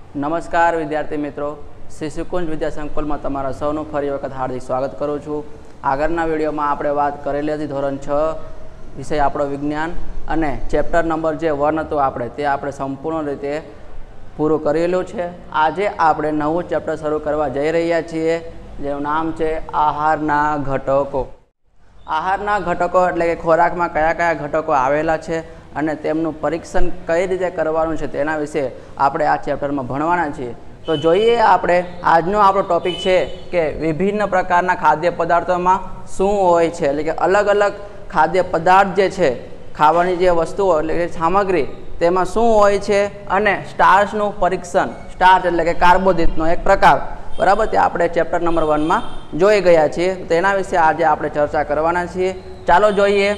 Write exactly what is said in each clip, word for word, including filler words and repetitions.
नमस्कार विद्यार्थी मित्रों, श्री श्रीकुंज विद्या संकुल में तमारा सौનું ફરી વખત हार्दिक स्वागत करूँ छूँ। આગળના વિડીયોમાં આપણે વાત કરેલી હતી ધોરણ છ વિષય આપણો વિજ્ઞાન અને ચેપ્ટર નંબર જે વન હતું આપણે તે આપણે સંપૂર્ણ રીતે પૂરું કરેલું છે। આજે આપણે નવું ચેપ્ટર શરૂ કરવા જઈ રહ્યા છીએ જેનું નામ છે આહારના ઘટકો। આહારના ઘટકો એટલે કે ખોરાકમાં કયા કયા ઘટકો આવેલા છે અને તેમનું પરીક્ષણ કઈ રીતે કરવાનું છે તેના વિશે આપણે આ ચેપ્ટરમાં ભણવાના છીએ। तो જોઈએ આપણે આજનો આપણો ટોપિક છે કે વિભિન્ન પ્રકારના ખાદ્ય પદાર્થોમાં શું હોય છે, એટલે કે અલગ અલગ ખાદ્ય પદાર્થ જે છે ખાવાની જે વસ્તુઓ એટલે કે સામગ્રી તેમાં શું હોય છે અને સ્ટાર્ચનું પરીક્ષણ, સ્ટાર્ચ એટલે કે કાર્બોદિતનો એક પ્રકાર, બરાબર, તે આપણે ચેપ્ટર નંબર વનમાં જોઈ ગયા છીએ। તેના વિશે આજે આપણે ચર્ચા કરવાના છીએ। ચાલો જોઈએ।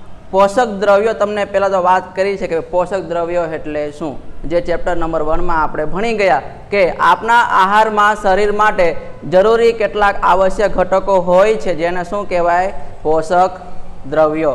पोषक द्रव्यो तमने पहला तो बात करी है कि पोषक द्रव्यो एटले शुं, जे चेप्टर नंबर वन में आपणे भणी गया कि आपना आहार में शरीर माटे जरूरी केटलाक आवश्यक घटको होय छे जेने शुं कहेवाय पोषक द्रव्यो।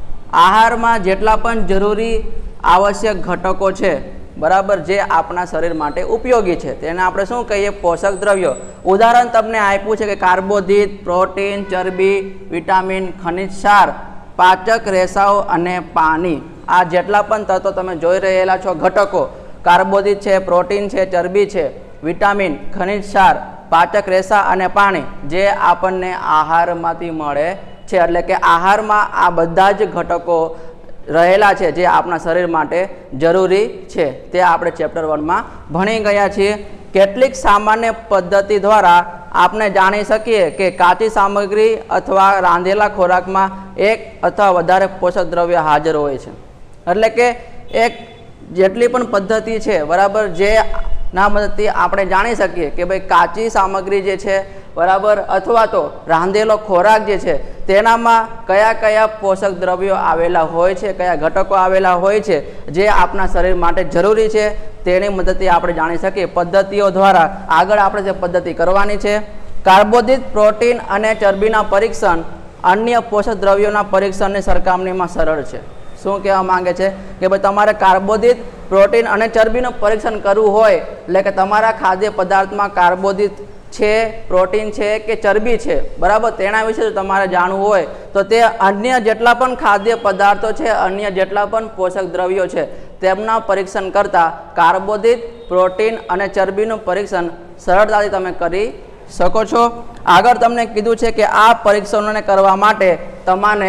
आहार में जेटला पण जरूरी आवश्यक घटको छे, बराबर, जे आपना शरीर माटे उपयोगी छे तेने आपणे शुं कहीए पोषक द्रव्यो। उदाहरण तमने आप्युं छे कि कार्बोदीत, प्रोटीन, चरबी, विटामिन, खनिज क्षार, पाचक रेसाओ अने पानी, आ जेटला पण तत्व तमे जोई रहेला छो घटको, कार्बोदीत छे, प्रोटीन छे, चरबी छे, विटामिन, खनिज क्षार, पाचक रेसा अने पाणी जे आपणने आहारमांथी मळे छे, એટલે કે આહારમાં આ બધા જ ઘટકો રહેલા છે જે આપણા શરીર માટે જરૂરી છે। તે આપણે ચેપ્ટર वन માં ભણી ગયા છીએ। કેટલીક સામાન્ય પદ્ધતિ દ્વારા આપણે જાણી શકીએ કે કાચી સામગ્રી અથવા રાંધેલા ખોરાકમાં એક અથવા વધારે પોષક દ્રવ્ય હાજર હોય છે, એટલે કે એક જેટલી પણ પદ્ધતિ છે, બરાબર, જે ના મદદથી આપણે જાણી શકીએ કે ભાઈ કાચી સામગ્રી જે છે, બરાબર, અથવા તો રાંધેલો ખોરાક જે છે તેનામાં કયા કયા પોષક દ્રવ્યો આવેલા હોય છે, કયા ઘટકો આવેલા હોય છે જે આપણા શરીર માટે જરૂરી છે, તેની મદદથી આપણે જાણી શકીએ। પદ્ધતિઓ દ્વારા આગળ આપણે જે પદ્ધતિ કરવાની છે, કાર્બોદિત, પ્રોટીન અને ચરબીના પરીક્ષણ અન્ય પોષક દ્રવ્યોના પરીક્ષણની સરખામણીમાં સરળ છે। શું કહેવા માંગે છે કે ભાઈ તમારે કાર્બોદિત, પ્રોટીન અને ચરબીનું પરીક્ષણ કરવું હોય એટલે કે તમારા ખાદ્ય પદાર્થમાં કાર્બોદિત છે, પ્રોટીન છે કે ચરબી છે, બરાબર, તેના વિશે જો તમારે જાણવું હોય તો તે અન્ય જેટલા પણ ખાદ્ય પદાર્થો છે, અન્ય જેટલા પણ પોષક દ્રવ્યો છે તેમના પરીક્ષણ કરતાં કાર્બોદિત, પ્રોટીન અને ચરબીનું પરીક્ષણ સરળતાથી તમે કરી શકો છો। આગળ તમને કીધું છે કે આ પરીક્ષણોને કરવા માટે તમારે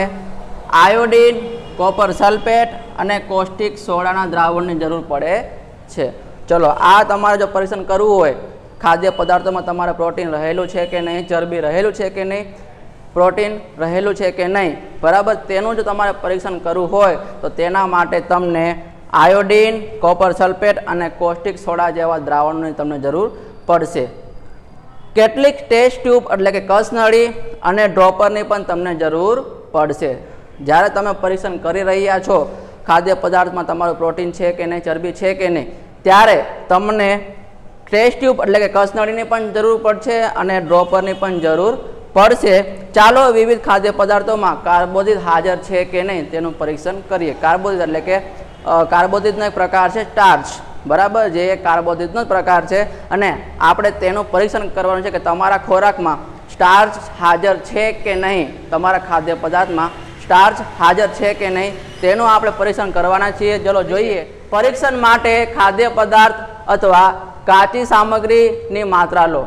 આયોડિન, કોપર સલ્ફેટ અને કોસ્ટિક સોડાના દ્રાવણની જરૂર પડે છે। ચલો, આ તમારે જો પરીક્ષણ કરવું હોય ખાદ્ય પદાર્થોમાં તમારે પ્રોટીન રહેલું છે કે નહીં, ચરબી રહેલું છે કે નહીં, પ્રોટીન રહેલું છે કે નહીં, બરાબર, તેનું જો તમારે પરીક્ષણ કરવું હોય તો તેના માટે તમને આયોડિન, કોપર સલ્ફેટ અને કોસ્ટિક સોડા જેવા દ્રાવણોની તમને જરૂર પડશે। કેટલીક ટેસ્ટ ટ્યુબ એટલે કે કસનળી અને ડ્રોપરની પણ તમને જરૂર પડશે। જ્યારે તમે પરીક્ષણ કરી રહ્યા છો ખાદ્ય પદાર્થમાં તમારું પ્રોટીન છે કે નહીં, ચરબી છે કે નહીં, ત્યારે તમને ટેસ્ટ ટ્યુબ એટલે કે કસનળીની પણ જરૂર પડશે અને ડ્રોપરની પણ જરૂર પડશે। ચાલો વિવિધ ખાદ્ય પદાર્થોમાં કાર્બોદિત હાજર છે કે નહીં તેનું પરીક્ષણ કરીએ। કાર્બોદિત એટલે કે કાર્બોદિતનો એક પ્રકાર છે સ્ટાર્ચ, બરાબર, જે એક કાર્બોદિતનો જ પ્રકાર છે અને આપણે તેનું પરીક્ષણ કરવાનું છે કે તમારા ખોરાકમાં સ્ટાર્ચ હાજર છે કે નહીં, તમારા ખાદ્ય પદાર્થમાં સ્ટાર્ચ હાજર છે કે નહીં તેનું આપણે પરીક્ષણ કરવાના છીએ। ચલો જોઈએ। પરીક્ષણ માટે ખાદ્ય પદાર્થ અથવા કાચી સામગ્રીની માત્રા લો।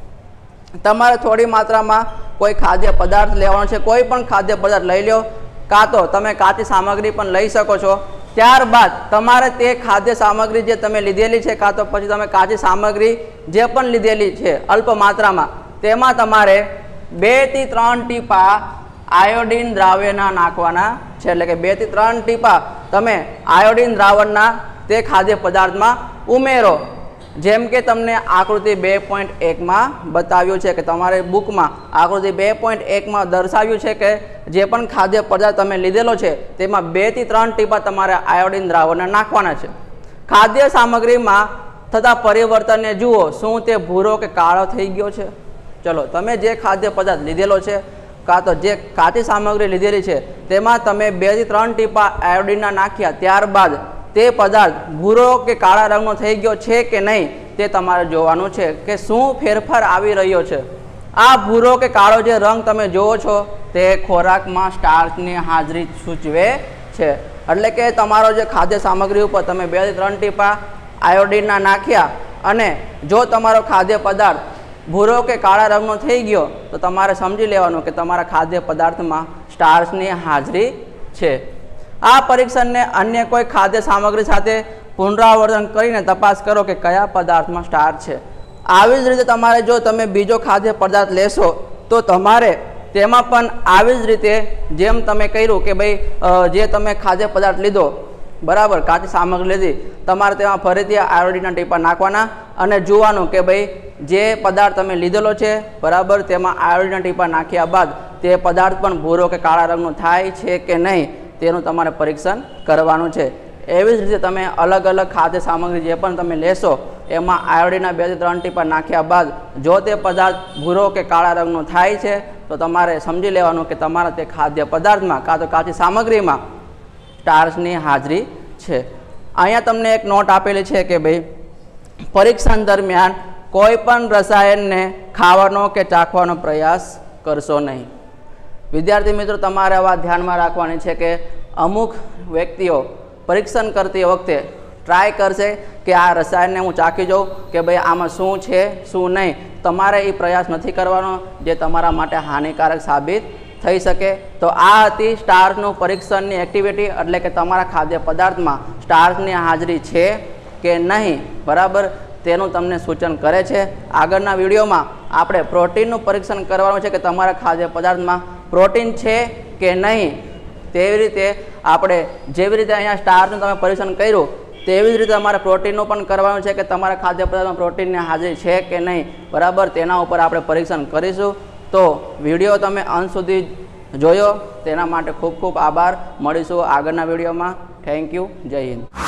તમારે થોડી માત્રામાં કોઈ ખાદ્ય પદાર્થ લેવાનો છે, કોઈ પણ ખાદ્ય પદાર્થ લઈ લો, કાં તો તમે કાચી સામગ્રી પણ લઈ શકો છો। ત્યારબાદ તમારે તે ખાદ્ય સામગ્રી જે તમે લીધેલી છે કાં તો પછી તમે કાચી સામગ્રી જે પણ લીધેલી છે અલ્પ માત્રામાં તેમાં તમારે બે થી ત્રણ ટીપા આયોડિન દ્રાવ્યના નાખવાના છે, એટલે કે બે થી ત્રણ ટીપા તમે આયોડિન દ્રાવણના તે ખાદ્ય પદાર્થમાં ઉમેરો। જેમ કે તમને આકૃતિ બે પોઈન્ટ એક માં બતાવ્યું છે કે તમારે બુકમાં આકૃતિ બે પોઈન્ટ એક માં દર્શાવ્યું છે કે જે પણ ખાદ્ય પદાર્થ તમે લીધેલો છે તેમાં બે થી ત્રણ ટીપા તમારે આયોડિન દ્રાવણને નાખવાના છે। ખાદ્ય સામગ્રીમાં થતા પરિવર્તનને જુઓ, શું તે ભૂરો કે કાળો થઈ ગયો છે? ચલો, તમે જે ખાદ્ય પદાર્થ લીધેલો છે કાં તો જે કાચી સામગ્રી લીધેલી છે તેમાં તમે બે થી ત્રણ ટીપા આયોડિનના નાખ્યા, ત્યારબાદ તે પદાર્થ ભૂરો કે કાળા રંગનો થઈ ગયો છે કે નહીં તે તમારે જોવાનું છે કે શું ફેરફાર આવી રહ્યો છે। આ ભૂરો કે કાળો જે રંગ તમે જોવો છો તે ખોરાકમાં સ્ટાર્ચની હાજરી સૂચવે છે। એટલે કે તમારો જે ખાદ્ય સામગ્રી ઉપર તમે બે થી ત્રણ ટીપા આયોડિનના નાખ્યા અને જો તમારો ખાદ્ય પદાર્થ ભૂરો કે કાળા રંગનો થઈ ગયો તો તમારે સમજી લેવાનું કે તમારા ખાદ્ય પદાર્થમાં સ્ટાર્ચની હાજરી છે। આ પરીક્ષણને અન્ય કોઈ ખાદ્ય સામગ્રી સાથે પુનરાવર્તન કરીને તપાસ કરો કે કયા પદાર્થમાં સ્ટાર્ચ છે। આવી જ રીતે તમારે જો તમે બીજો ખાદ્ય પદાર્થ લેશો તો તમારે તેમાં પણ આવી જ રીતે જેમ તમે કર્યું કે ભાઈ જે તમે ખાદ્ય પદાર્થ લીધો બરાબર કાચી સામગ્રી લીધી તમારે તેમાં ફરીથી આયોડિનના ટીપા નાખવાના અને જોવાનું કે ભાઈ જે પદાર્થ તમે લીધેલો છે બરાબર તેમાં આયોડિનના ટીપા નાખ્યા બાદ તે પદાર્થ પણ ભૂરો કે કાળા રંગનો થાય છે કે નહીં તેનું તમારે પરીક્ષણ કરવાનું છે। એવી જ રીતે તમે અલગ અલગ ખાદ્ય સામગ્રી જે પણ તમે લેશો એમાં આયોડિનના બે થી ત્રણ ટીપા નાખ્યા બાદ જો તે પદાર્થ ભૂરો કે કાળા રંગનો થાય છે તો તમારે સમજી લેવાનું કે તમારા તે ખાદ્ય પદાર્થમાં કાં તો કાચી સામગ્રીમાં સ્ટાર્ચની હાજરી છે। અહીંયા તમને એક નોટ આપેલી છે કે ભાઈ પરીક્ષણ દરમિયાન કોઈ પણ રસાયણને ખાવાનો કે ચાખવાનો પ્રયાસ કરશો નહીં। વિદ્યાર્થી મિત્રો તમારે આ વાત ધ્યાનમાં રાખવાની છે કે અમુક વ્યક્તિઓ પરીક્ષણ કરતી વખતે ટ્રાય કરશે કે આ રસાયણને હું ચાખી જાઉં કે ભાઈ આમાં શું છે શું નહીં। તમારે એ પ્રયાસ નથી કરવાનો જે તમારા માટે હાનિકારક સાબિત થઈ શકે। તો આ હતી સ્ટાર્ચનું પરીક્ષણની એક્ટિવિટી એટલે કે તમારા ખાદ્ય પદાર્થમાં સ્ટાર્ચની હાજરી છે કે નહીં બરાબર તેનું તમને સૂચન કરે છે। આગળના વિડીયોમાં આપણે પ્રોટીનનું પરીક્ષણ કરવાનું છે કે તમારા ખાદ્ય પદાર્થમાં પ્રોટીન છે કે નહીં। તેવી રીતે આપણે જેવી રીતે અહીંયા સ્ટાર્ચનું તમે પરીક્ષણ કર્યું તેવી જ રીતે તમારે પ્રોટીનનું પણ કરવાનું છે કે તમારા ખાદ્ય પદાર્થમાં પ્રોટીનની હાજરી છે કે નહીં બરાબર તેના ઉપર આપણે પરીક્ષણ કરીશું। તો વિડીયો તમે અંત સુધી જોયો તેના માટે ખૂબ ખૂબ આભાર। મળીશું આગળના વિડીયોમાં। Thank you. જય હિન્દ।